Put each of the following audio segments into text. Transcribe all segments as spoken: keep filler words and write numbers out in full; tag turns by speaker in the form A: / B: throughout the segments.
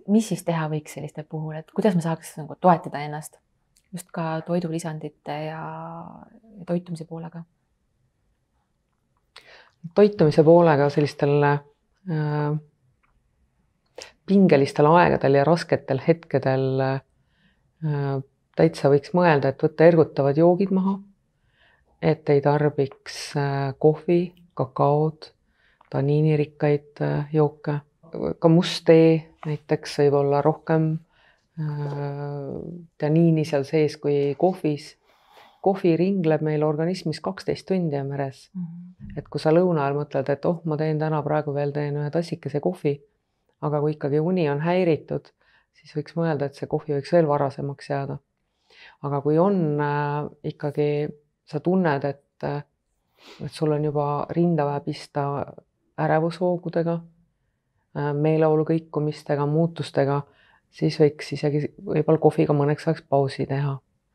A: mis siis teha võiks selliste puhul, et kuidas me saaks nagu toetada ennast just ka toidulisandite ja toitumise poolega?
B: Toitumise poolega sellistel äh, pingelistel aegadel ja rasketel hetkedel äh, täitsa võiks mõelda, et võtta ergutavad joogid maha, et ei tarbiks äh, kohvi, kakaod, taniinirikkaid äh, jooke. Ka must tee näiteks võib olla rohkem äh, taniini seal sees kui kohvis. Kohvi ringleb meil organismis kaksteist tundi ja meres. Mm-hmm. Et kui sa lõuna ajal mõtled, et oh, ma teen täna praegu veel teen ühe tassikese kohvi, aga kui ikkagi uni on häiritud, siis võiks mõelda, et see kohvi võiks veel varasemaks jääda. Aga kui on äh, ikkagi, sa tunned, et, äh, et sul on juba rindaväe pista ärevushoogudega, äh, meeleolu kõikumistega, muutustega, siis võiks isegi võib-olla kohviga mõneks ajaks pausi teha.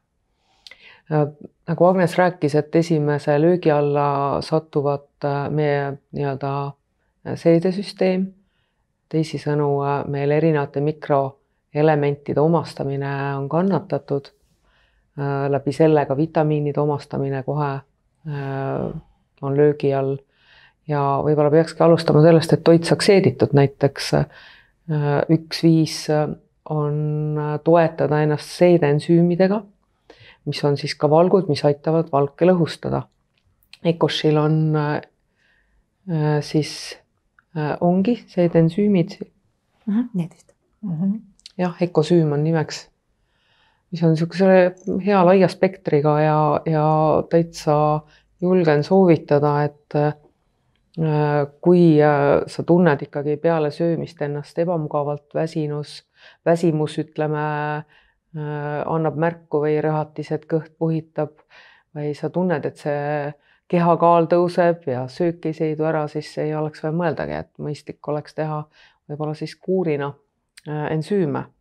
B: Nagu Agnes rääkis, et esimese löögi alla satuvad meie nii-öelda seedesüsteem, teisisõnu meil erinevate mikroelementide omastamine on kannatatud, läbi sellega vitamiinide omastamine kohe on löögi all ja võib-olla peakski alustama sellest, et toit saaks seeditud, näiteks üks viis on toetada ennast seedensüümidega, mis on siis ka valgud, mis aitavad valke lõhustada. Ecoshil on äh, siis äh, ongi seedensüümid.
A: Mm-hmm, need vist.
B: Mm-hmm. Jah, ekosüüm on nimeks, mis on niisuguse hea laia spektriga ja, ja täitsa julgen soovitada, et äh, kui äh, sa tunned ikkagi peale söömist ennast ebamugavalt väsinus, väsimus ütleme, annab märku või rõhatised kõht puhitab või sa tunned, et see kehakaal tõuseb ja söök ei seidu ära, siis ei oleks veel mõeldagi, et mõistlik oleks teha võib-olla siis kuurina ensüüme.